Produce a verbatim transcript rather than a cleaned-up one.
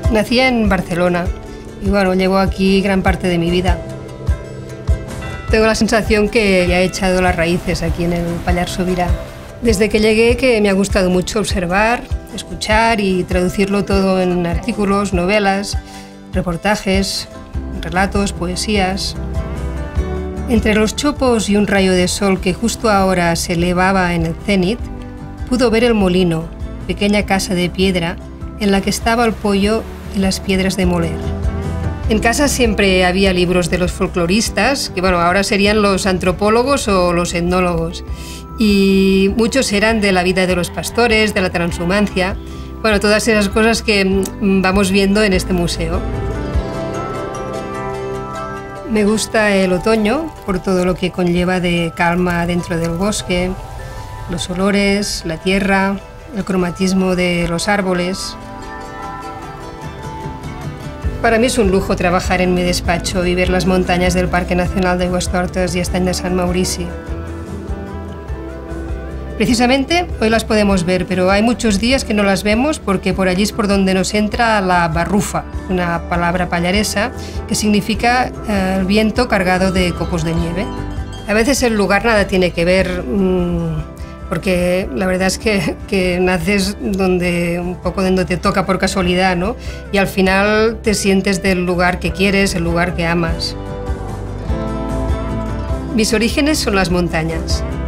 Nací en Barcelona y bueno, llevo aquí gran parte de mi vida. Tengo la sensación que ya he echado las raíces aquí en el Pallars Sobirà. Desde que llegué que me ha gustado mucho observar, escuchar y traducirlo todo en artículos, novelas, reportajes, relatos, poesías. Entre los chopos y un rayo de sol que justo ahora se elevaba en el cénit, pudo ver el molino, pequeña casa de piedra en la que estaba el pollo y las piedras de moler. En casa siempre había libros de los folcloristas, que bueno, ahora serían los antropólogos o los etnólogos, y muchos eran de la vida de los pastores, de la transhumancia, bueno, todas esas cosas que vamos viendo en este museo. Me gusta el otoño por todo lo que conlleva de calma dentro del bosque, los olores, la tierra, el cromatismo de los árboles. Para mí es un lujo trabajar en mi despacho y ver las montañas del Parque Nacional d'Aigüestortes y Estany de Sant Maurici. Precisamente hoy las podemos ver, pero hay muchos días que no las vemos porque por allí es por donde nos entra la barrufa, una palabra pallaresa que significa eh, el viento cargado de copos de nieve. A veces el lugar nada tiene que ver, mmm, porque la verdad es que, que naces donde, un poco donde te toca por casualidad, ¿no? Y al final te sientes del lugar que quieres, el lugar que amas. Mis orígenes son las montañas.